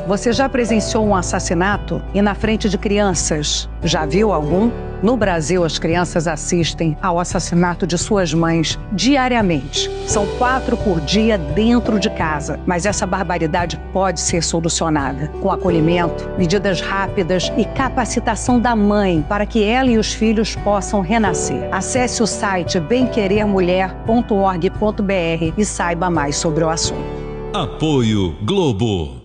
Você já presenciou um assassinato e na frente de crianças? Já viu algum? No Brasil, as crianças assistem ao assassinato de suas mães diariamente. São 4 por dia dentro de casa. Mas essa barbaridade pode ser solucionada com acolhimento, medidas rápidas e capacitação da mãe para que ela e os filhos possam renascer. Acesse o site bemquerermulher.org.br e saiba mais sobre o assunto. Apoio Globo.